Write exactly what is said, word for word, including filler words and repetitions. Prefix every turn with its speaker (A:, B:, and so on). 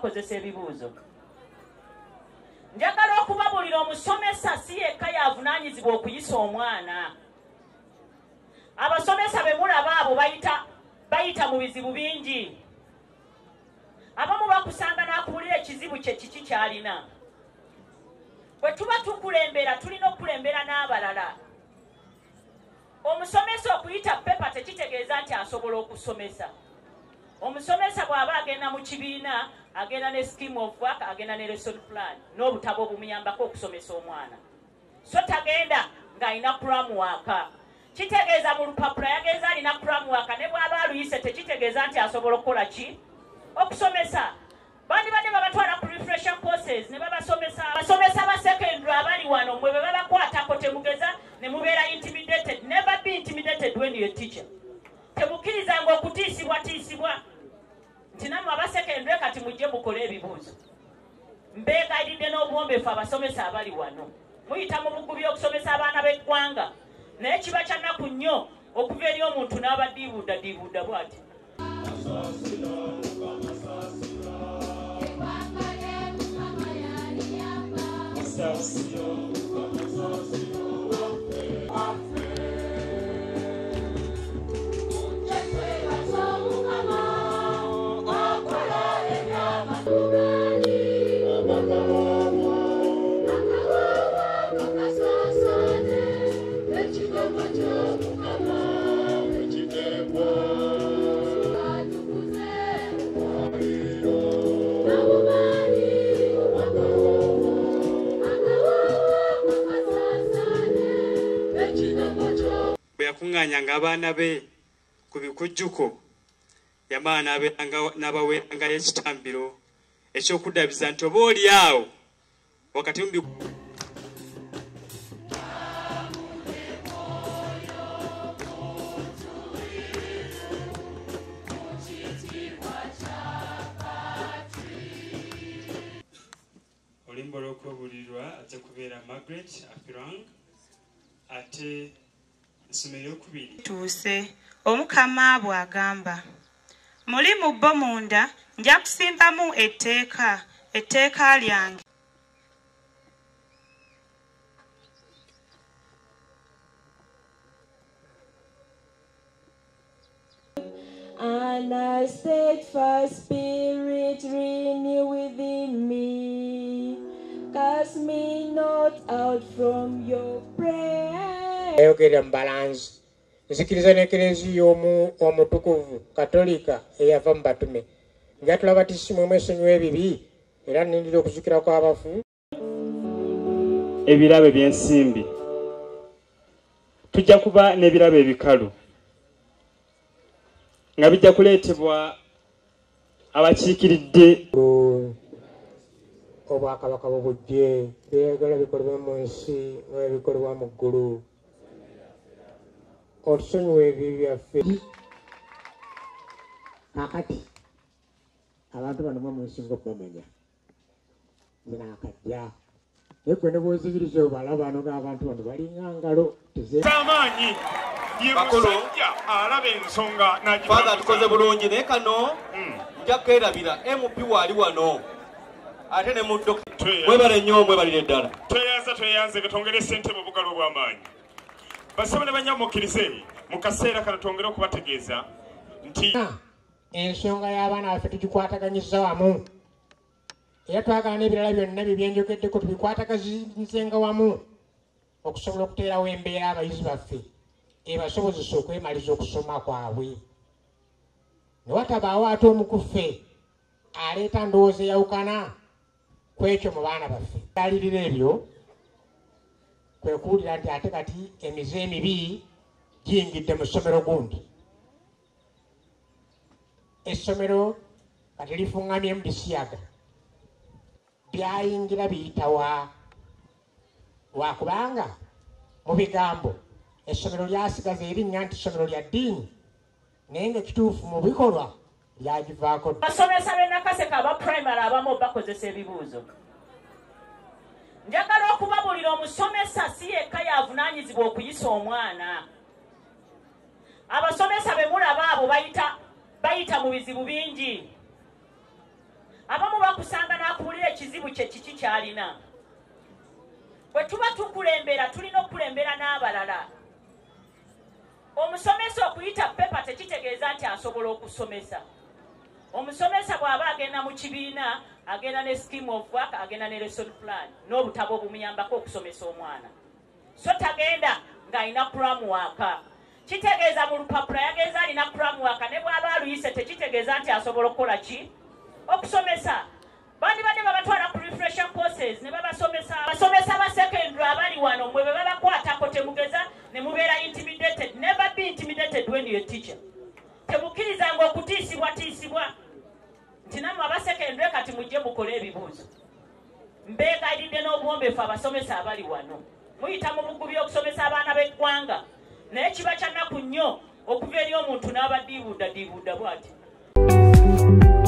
A: bakozesa ebibuuzo. Njagala okubabulira omusomesa si yekka yavunaanyizibwa okuyisa omwana. Abasomesa be mulaba abo bayita bayita mu bizibu bingi. Abamu bakusanga n'akubulira ekizibu kye kiki kyalina. Bwe tuba tukulembera tulina okulembera n'abalala. Omusomesa okuyita pepa tekitegeeza nti asobola okusomesa. Omusomesa bw'aba agenda mu kibiina agenda ne scheme of work, agenda ne lesson plan n'obutabo obumuyambako okusomesa omwana. So tagenda ng'alina framework. Kitegeeza mu lupapula yagenza alina framework ne bw'aba aluyise tekitegeeza nti asobola okukola ki? Okusomesa. Bandi bade babatwala ku refresher courses ne babasomesa. Abasomesa ba secondary abali wano mwe babakwatako temugeza ne mubeera intimidated. Never be intimidated when you're a teacher. Temukirizanga okutiisibwa tiisibwa. Nti nammwe aba secondary kati mujje mukole ebibuuzo. Mbeegayiridde n'obuwombeefu abasomesa abali wano. Muyita mu bugubi okusomesa abaana b'eggwanga. Naye kiba kya nnaku nnyo okuva eri omuntu n'abadiibuuda diibuuda bw'ati.
B: Yakunganyanga abaana be ku bikujjuko yamaana n'abaweeranga ekitambiro eky'okuddabiza nti oba oli awo wakati mu olimbo lw'okwebulirwa ajja kubeera Margaret Afirang ate
C: tuuse Omukama bw'agamba muli mu bo munda nja kusimbamu etteeka etteeka lyange.
D: And a steadfast spirit renew within me, cast me not out from your prayer.
E: Ayogera mbalanzi nzikiriza n'ekereziya omu omutukuvu katolika eyava mu batume nga tulaba tisimu mwesonyiwa ebibi era nindira okuzukira kw'abafu.
B: Ebirabo by'ensimbi tujja kuba n'ebirabo ebikalu nga bijja kuleetebwa abakiikiridde
E: obwakabaka bubujje byegala bikolebwa mu nsi nga bikolebwa mu ggulu. Otusonyiwa ebibi byaffe kakati abantu bano mwamunsinga okubamanya zinakajja naye gwe ne bwozikiriza obalaba bano ng'abantu bano balinga ngalo
F: amaanyi yemusajja alaba ensonga
G: Father tukoze bulungi naye kano nja kwerabira M P wali wano ate ne muddo mwebale nnyo mwebalire ddala
F: tweyanza tweyanze katongere ssente mu bugalo obw'amaanyi. Basabale banyamukkirize mu kaseera kano twongere okubategeeza nti
E: ensonga y'abaana baffe tugikwataganyiza wamu era twagala n'ebirala byonna bye byenjogeddeko tubikwatagazinzenga wamu okusobola okuteerawo embeera abayizi baffe ebasobozesa okwemaliza okusoma kwabwe. Ne watabaawo ate omu ku ffe aleeta ndowooza eyawukana ku ekyo mu baana baffe. Alirira ebyo kwe kuwulira nti ate kati emize emibi giyingidde mu ssomero gundi. Essomero kati lifungamyemu lisiyaga byayingira biyitawa lwakubanga mu bigambo essomero lyasigaza erinnya nti ssomero lya ddiini naye ng'ekituufu mu bikolwa lyagivaako.
A: Basomesa b'e Nakaseke aba primary abamu bakozesa ebibuuzo. Njagala okubabulira omusomesa si yekka yavunaanyizibwa okuyisa omwana. Abasomesa be mulaba abo bayita bayita mu bizibu bingi. abamu bakusanga n'akubulira ekizibu kye kiki kyalina. Bwe tuba tukulembera tulina okukulembera n'abalala. Omusomesa okuyita pepa tekitegeeza nti asobola okusomesa. Omusomesa bw'aba agenda mu kibiina agenda ne scheme of work, agenda ne lesson plan n'obutabo obumuyambako okusomesa omwana. So tagenda ng'alina kuramuwaka. Kitegeeza mu lupapula yagenza alina kuramuwaka ne bw'aba aluyise tekitegeeza nti asobola okukola ki? Okusomesa. Bandi bade babatwala ku refresher courses ne babasomesa. Abasomesa ba secondary abali wano mwe babakwatako temugeza ne mubeera intimidated. Never be intimidated when you're a teacher. Tebukirizanga okutiisibwa tiisibwa. Nti nammwe aba secondary kati mujje mukole ebibuuzo. Mbeegayidde n'obuwombeefu abasomesa abali wano. Muyita mu bugubi okusomesa abaana b'eggwanga. Naye kiba kya nnaku nnyo okuva eri omuntu n'abaddiibuudda diibuudda bw'ati.